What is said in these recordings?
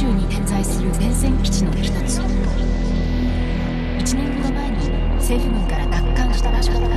州に点在する前線基地の一つ。1年ほど前に政府軍から奪還した場所だった。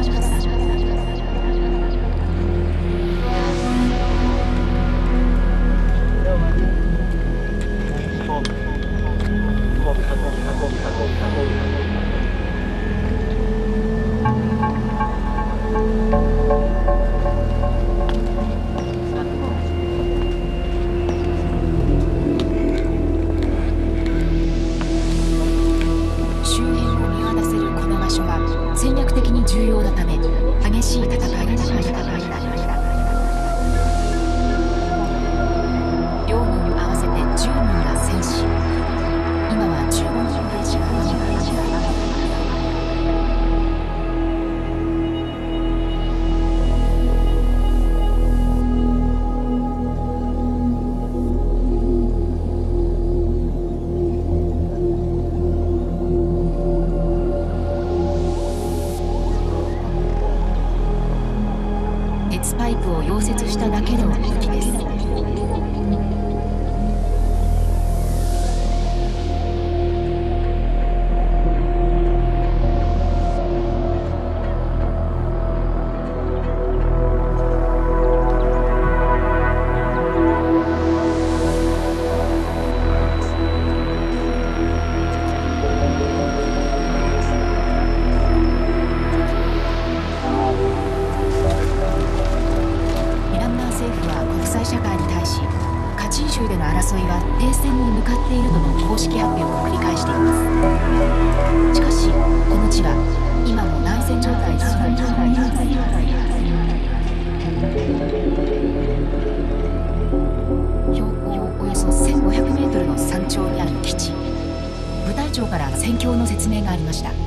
戦略的に重要なため激しい戦いがなりました。両軍合わせて10人が戦死、今は15人兵士が亡くなりました。鉄パイプを溶接しただけの武器です。社会に対し、カチン州での争いは停戦に向かっているとの公式発表を繰り返しています。しかしこの地は今も内戦状態です。標高およそ1500メートルの山頂にある基地。部隊長から戦況の説明がありました。